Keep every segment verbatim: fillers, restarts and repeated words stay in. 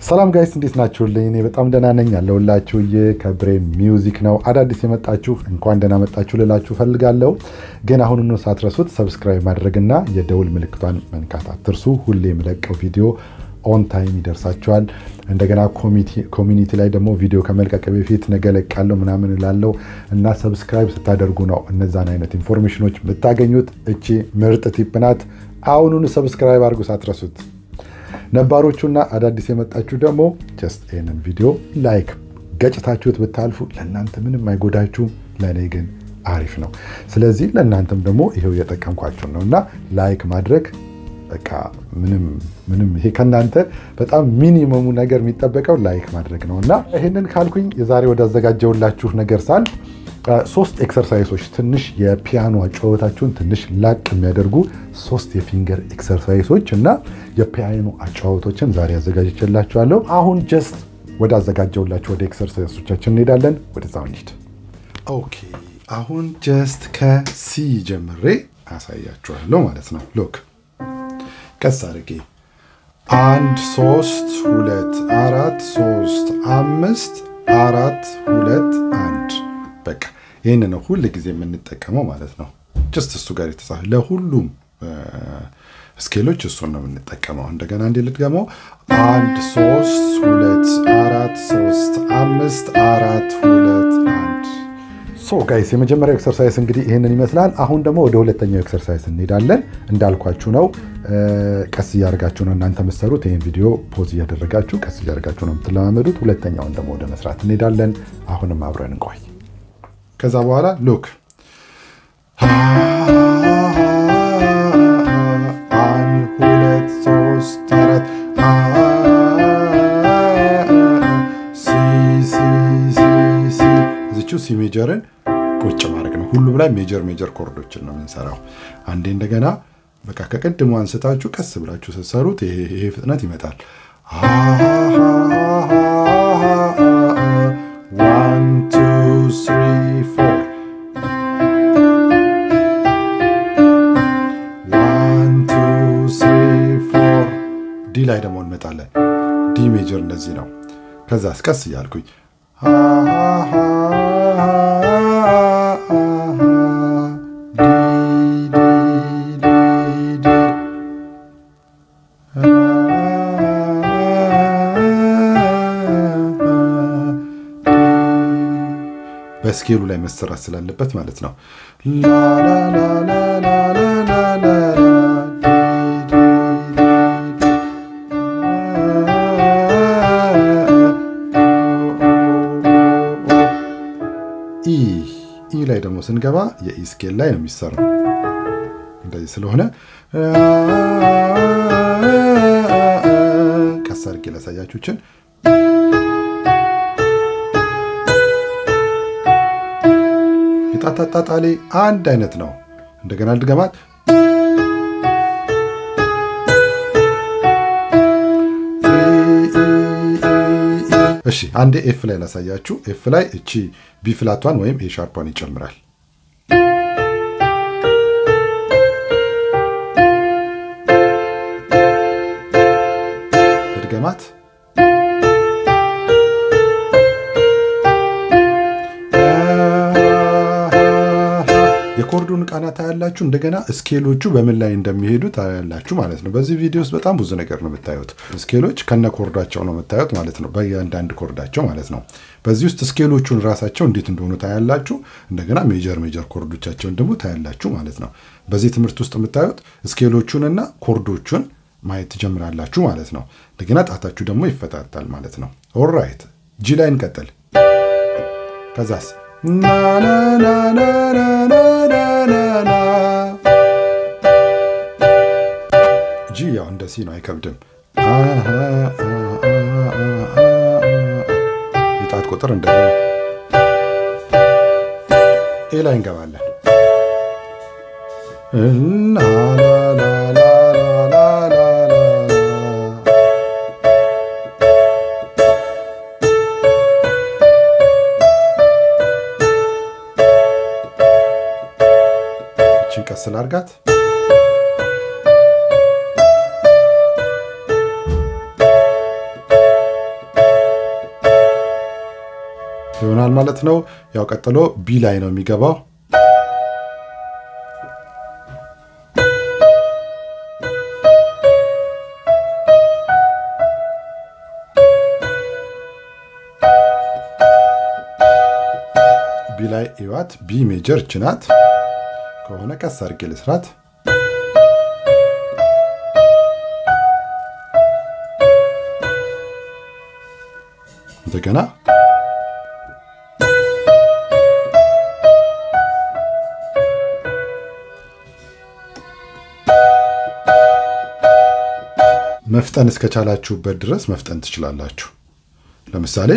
ሰላም ጋይስ እንዴት ናችሁልኝ? እኔ በጣም ደህና ነኝ ያለሁላችሁ የከብሬም ሚውዚክ ነው። አዳዲስ የመጣችሁ እንኳን ደህና መጣችሁ ልላችሁ ፈልጋለሁ። ግን አሁንኑ ሳትረሱት ሰብስክራይብ ማድረግና የደውል ምልክቷን መንካት አትርሱ። ሁሌ የምለቀው ቪዲዮ ኦን ታይም ይደርሳችኋል። እንደገና ኮሚኒቲ ላይ ደግሞ ቪዲዮ ከመልቀቅ በፊት ነገ ለቃለሁ ምናምን እላለሁ እና ሰብስክራይብ ስታደርጉ ነው እነዛን አይነት ኢንፎርሜሽኖች የምታገኙት። እቺ ምርጥ ቲፕ ናት። አሁንኑ ሰብስክራይብ አድርጉ ሳትረሱት። ነባሮቹና አዳዲስ የመጣችሁ ደግሞ ጀስት ይሄንን ቪዲዮ ላይክ ገጭታችሁት ብታልፉ ለእናንተ ምንም አይጎዳችሁም፣ ለኔ ግን አሪፍ ነው። ስለዚህ ለእናንተም ደግሞ ይሄው እየጠቀምኳችሁ ነውና ላይክ ማድረግ በቃ ምንም ምንም ይሄ ከናንተ በጣም ሚኒመሙ ነገር የሚጠበቀው ላይክ ማድረግ ነውና ይሄንን ካልኩኝ የዛሬ ወደ አዘጋጀውላችሁ ነገር ሳል ሶስት ኤክሰርሳይሶች ትንሽ የፒያኖ አጫወታችሁን ትንሽ ላቅ የሚያደርጉ ሶስት የፊንገር ኤክሰርሳይሶች እና የፒያኖ አጫወቶችን ዛሬ አዘጋጅቼላችኋለሁ። አሁን ጀስት ወደ አዘጋጀውላችሁ ወደ ኤክሰርሳይሶቻችን እንሄዳለን። ወደዛው እንሂድ። ኦኬ አሁን ጀስት ከሲ ጀምሬ አሳያችኋለሁ ማለት ነው። ሎክ ቀስ አድርጌ አንድ ሶስት ሁለት አራት ሶስት አምስት አራት ሁለት አንድ በቃ ይሄን ነው ሁሉ ጊዜ የምንጠቀመው ማለት ነው። ጀስት እሱ ጋር የተጻፈ ለሁሉም ስኬሎች እሱ ነው የምንጠቀመው። እንደገና እንዴ ልድገመው አንድ ሶስት ሁለት አራት ሶስት አምስት አራት ሁለት አንድ። ሶ ጋይስ የመጀመሪያው ኤክሰርሳይዝ እንግዲህ ይሄንን ይመስላል። አሁን ደግሞ ወደ ሁለተኛው ኤክሰርሳይዝ እንሄዳለን። እንዳልኳችሁ ነው ቀስ እያደረጋችሁ ነው እናንተ መስሩት። ይሄን ቪዲዮ ፖዝ እያደረጋችሁ ቀስ እያደረጋችሁ ነው የምትለማመዱት። ሁለተኛውን ደግሞ ወደ መስራት እንሄዳለን። አሁንም አብረን እንቆይ። ከዛ በኋላ ሉክ አንድ ሁለት ሶስት አራት ሲ ሲ ሲ ሲ እዚቹ ሲ ሜጀርን ቁጭ ማድረግ ነው። ሁሉም ላይ ሜጀር ሜጀር ኮርዶችን ነው የምንሰራው። አንዴ እንደገና በቃ ከቀድሞ አንስታችሁ ቀስ ብላችሁ ስትሰሩት ይሄ ይሄ ፍጥነት ይመጣል። one two three four one two three four ዲ ላይ ደግሞ እንመጣለን። ዲ ሜጀር እንደዚህ ነው። ከዛስ ቀስ እያልኩኝ በስኬሉ ላይ መሰራት ስላለበት ማለት ነው። ላ ላ ላ ላ ላ ላ ኢ ኢ ላይ ደግሞ ስንገባ የኢ ስኬል ላይ ነው የሚሰራው። እንደዚህ ስለሆነ ቀስ አድርጌ ላሳያችሁችን ታታታታሌ አንድ አይነት ነው። እንደገና ልድገማት። እሺ አንዴ ኤፍ ላይ ላሳያችሁ። ኤፍ ላይ እቺ ቢ ፍላቷን ወይም ኤ ሻርፓን ይጨምራል። ልድገማት። የኮርዱን ቃና ታያላችሁ። እንደገና ስኬሎቹ በምን ላይ እንደሚሄዱ ታያላችሁ ማለት ነው። በዚህ ቪዲዮ ውስጥ በጣም ብዙ ነገር ነው የምታዩት። ስኬሎች ከነ ኮርዳቸው ነው የምታዩት ማለት ነው። በእያንዳንዱ ኮርዳቸው ማለት ነው። በዚህ ውስጥ ስኬሎቹን ራሳቸው እንዴት እንደሆኑ ታያላችሁ። እንደገና ሜጀር ሜጀር ኮርዶቻቸውን ደግሞ ታያላችሁ ማለት ነው። በዚህ ትምህርት ውስጥ የምታዩት ስኬሎቹንና ኮርዶቹን ማየት ትጀምራላችሁ ማለት ነው። እንደገና ጣታችሁ ደግሞ ይፈታታል ማለት ነው። ኦልራይት ጂ ላይ እንቀጥል። ከዛስ ና ና ና ና ና ና ጂ ያው እንደ ሲ ነው፣ አይከብድም። የጣት ቁጥር እንደ ኤ ላይ እንገባለን። ና ላ ላ ላ ላ ላ ቀስ ላድርጋት። ይሆናል ማለት ነው። ያው ቀጥሎ ቢ ላይ ነው የሚገባው። ቢ ላይ ይዋት ቢ ሜጀር ችናት ከሆነ ቀስ አድርጌ ልስራት። እንደገና መፍጠን እስከቻላችሁበት ድረስ መፍጠን ትችላላችሁ። ለምሳሌ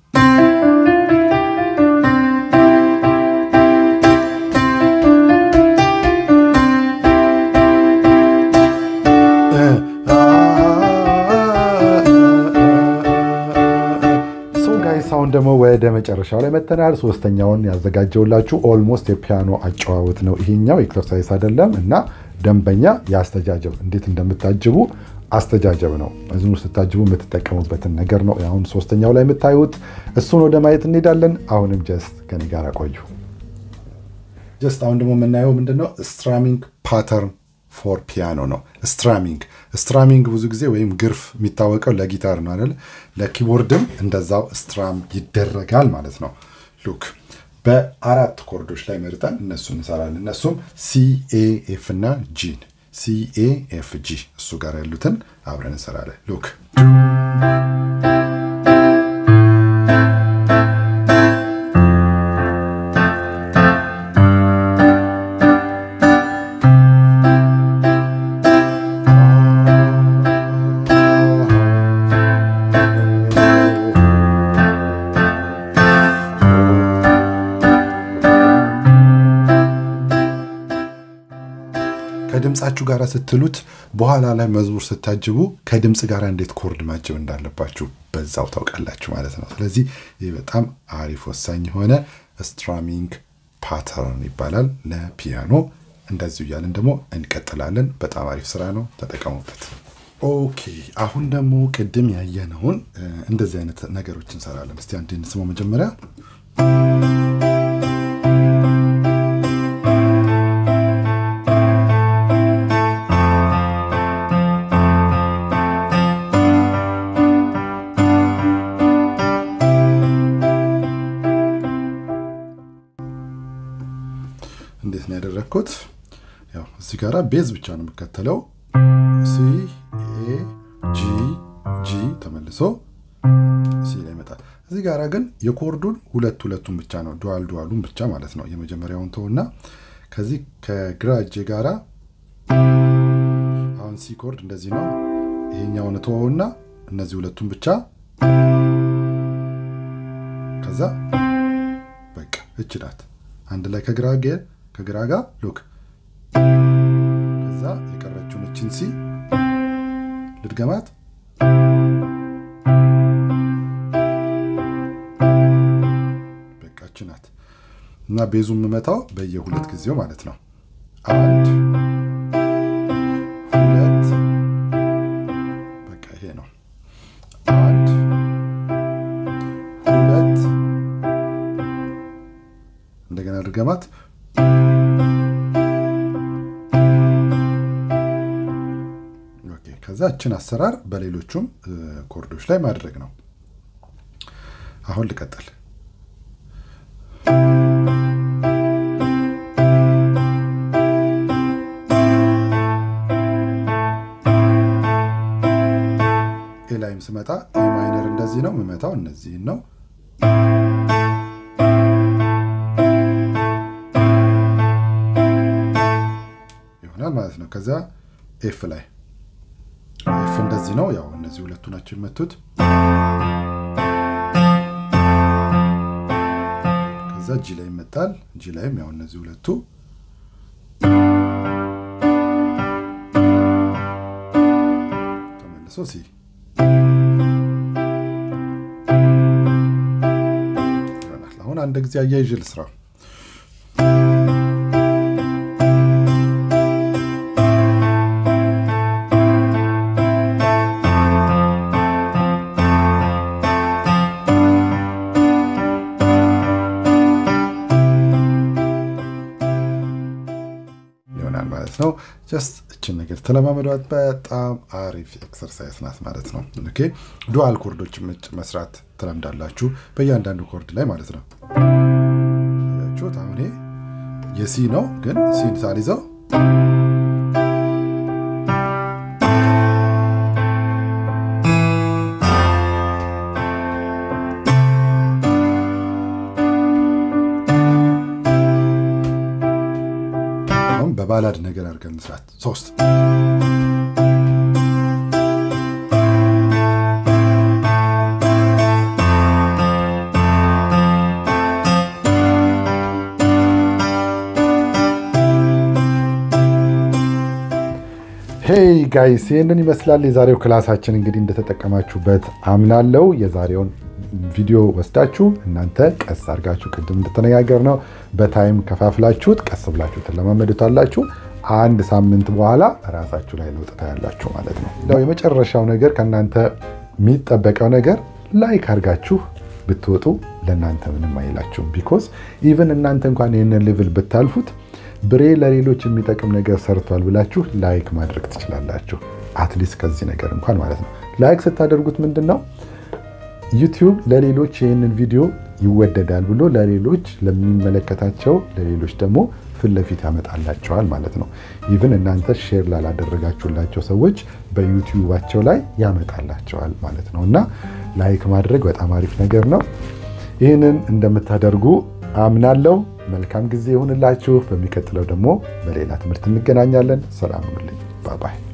ደግሞ ወደ መጨረሻው ላይ መተናል። ሶስተኛውን ያዘጋጀውላችሁ ኦልሞስት የፒያኖ አጨዋወት ነው። ይሄኛው ኤክሰርሳይዝ አይደለም እና ደንበኛ ያስተጃጀብ እንዴት እንደምታጅቡ አስተጃጀብ ነው። መዝሙር ስታጅቡ የምትጠቀሙበትን ነገር ነው። አሁን ሶስተኛው ላይ የምታዩት እሱን ወደ ማየት እንሄዳለን። አሁንም ጀስት ከኔ ጋር ቆዩ። ጀስት አሁን ደግሞ የምናየው ምንድነው ስትራሚንግ ፓተርን ፎር ፒያኖ ነው። ስትራሚንግ ስትራሚንግ ብዙ ጊዜ ወይም ግርፍ የሚታወቀው ለጊታር ነው አይደል? ለኪቦርድም እንደዛው ስትራም ይደረጋል ማለት ነው። ሉክ በአራት ኮርዶች ላይ መርጠን እነሱ እንሰራለን። እነሱም ሲ ኤ ኤፍ እና ጂ ሲ ኤ ኤፍ ጂ እሱ ጋር ያሉትን አብረን እንሰራለን። ሉክ ከድምጻችሁ ጋር ስትሉት በኋላ ላይ መዝሙር ስታጅቡ ከድምጽ ጋር እንዴት ኮርድ ማጀብ እንዳለባችሁ በዛው ታውቃላችሁ ማለት ነው። ስለዚህ ይሄ በጣም አሪፍ ወሳኝ የሆነ ስትራሚንግ ፓተርን ይባላል ለፒያኖ። እንደዚሁ እያልን ደግሞ እንቀጥላለን። በጣም አሪፍ ስራ ነው፣ ተጠቀሙበት። ኦኬ አሁን ደግሞ ቅድም ያየነውን እንደዚህ አይነት ነገሮች እንሰራለን። እስቲ አንዴ እንስማው መጀመሪያ። እንዴት ነው ያደረኩት? ያው እዚህ ጋራ ቤዝ ብቻ ነው የምከተለው። ሲ ኤ ጂ ጂ ተመልሶ ሲ ላይ ይመጣል። እዚህ ጋራ ግን የኮርዱን ሁለት ሁለቱን ብቻ ነው ዱዋል ዱዋሉን ብቻ ማለት ነው። የመጀመሪያውን ተውና ከዚህ ከግራ እጄ ጋራ አሁን ሲ ኮርድ እንደዚህ ነው። ይሄኛውን ተውና እነዚህ ሁለቱን ብቻ ከዛ በቃ እችላት አንድ ላይ ከግራ ጋር ከግራ ጋር ሉክ ከዛ የቀረችውን እቺን ሲ ልድገማት። በቃ እችናት እና ቤዙን መመታው በየሁለት ጊዜው ማለት ነው። አንድ ሁለት በቃ ይሄ ነው። አንድ ሁለት እንደገና ድገማት። ከዛ እችን አሰራር በሌሎቹም ኮርዶች ላይ ማድረግ ነው። አሁን ልቀጥል። ኤ ላይም ስመጣ ኤ ማይነር እንደዚህ ነው የምመታው፣ እነዚህን ነው። ይሆናል ማለት ነው። ከዛ ኤፍ ላይ ኤፍ እንደዚህ ነው። ያው እነዚህ ሁለቱ ናቸው የመቱት። ከዛ ጂ ላይ ይመጣል። ጂ ላይም ያው እነዚህ ሁለቱ። ተመልሶ ሲ። አሁን አንድ ጊዜ አያይዤ ልስራ። ማለት ነው ጀስት እቺን ነገር ተለማመዷት በጣም አሪፍ ኤክሰርሳይዝ ናት ማለት ነው ኦኬ ዱአል ኮርዶች መስራት ተለምዳላችሁ በእያንዳንዱ ኮርድ ላይ ማለት ነው ያችሁት አሁን የሲ ነው ግን ሲን ሳልይዘው በባላድ ነገር አድርገን እንስራት ሶስት ሄይ ጋይስ ይሄንን ይመስላል የዛሬው ክላሳችን እንግዲህ እንደተጠቀማችሁበት አምናለሁ የዛሬውን ቪዲዮ ወስዳችሁ እናንተ ቀስ አድርጋችሁ ቅድም እንደተነጋገርነው በታይም ከፋፍላችሁት ቀስ ብላችሁ ተለማመዱታላችሁ አንድ ሳምንት በኋላ ራሳችሁ ላይ ለውጥ ታያላችሁ ማለት ነው ነው የመጨረሻው ነገር ከናንተ የሚጠበቀው ነገር ላይክ አድርጋችሁ ብትወጡ ለናንተ ምንም አይላችሁም ቢኮዝ ኢቭን እናንተ እንኳን ይሄንን ሌቭል ብታልፉት ብሬ ለሌሎች የሚጠቅም ነገር ሰርቷል ብላችሁ ላይክ ማድረግ ትችላላችሁ አትሊስት ከዚህ ነገር እንኳን ማለት ነው ላይክ ስታደርጉት ምንድነው ዩቲዩብ ለሌሎች ይሄንን ቪዲዮ ይወደዳል ብሎ ለሌሎች ለሚመለከታቸው ለሌሎች ደግሞ ፍለፊት ያመጣላቸዋል ማለት ነው ኢቭን እናንተ ሼር ላላደረጋችሁላቸው ሰዎች በዩቲዩባቸው ላይ ያመጣላቸዋል ማለት ነውና ላይክ ማድረግ በጣም አሪፍ ነገር ነው ይሄንን እንደምታደርጉ አምናለሁ መልካም ጊዜ ይሁንላችሁ በሚቀጥለው ደግሞ በሌላ ትምህርት እንገናኛለን ሰላም ሁኑልኝ ባይ ባይ